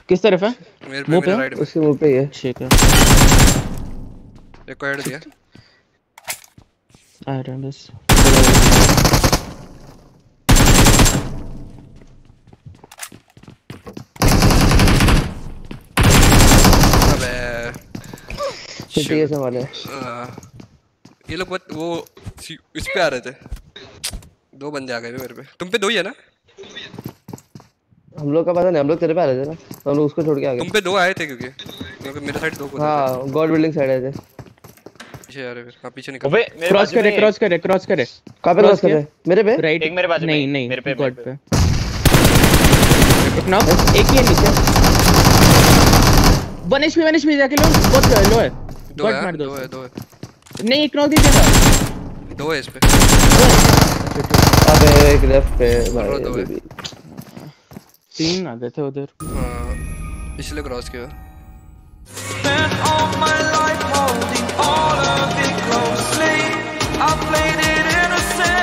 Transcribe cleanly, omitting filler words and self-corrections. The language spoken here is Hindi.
किस तरफ है? मेरे पे, मेरे राइट में। उसके मुंह पे ही है। ठीक है। एक को हेड दिया। आ रहा है बस। अबे सिटी है संभाले। ये लोग वो इस पे आ रहे थे। दो बंदे आ गए मेरे पे। तुम पे दो ही है ना? हम लोग का पता नहीं, हम लोग तेरे पे आ रहे थे ना, तो हम लोग उसको छोड़ के आ गए। तुम पे दो आए थे क्योंकि मेरे साइड दो को थे। हाँ गॉड बिल्डिंग साइड आए थे। पीछे आ रहे फिर। हाँ पीछे निकल। अबे मेरे क्रॉस बाजू करे में क्रॉस करे क्रॉस करे। कहाँ पे क्रॉस कर रहे हैं? मेरे पे? राइट। एक मेरे बाजू में, नहीं नहीं मेरे पे, गॉड मेरे पे। एक नॉक, एक ही है नीचे। 1 HP जाके लो। बहुत लो है। दो गॉड है, मार दो। दो है, दो है। नहीं एक नॉक दे देगा। दो है इस पे। अबे एक लेफ्ट पे दो है। भाई। 3 आ गए थे उधर। हाँ इसलिए क्रॉस किया।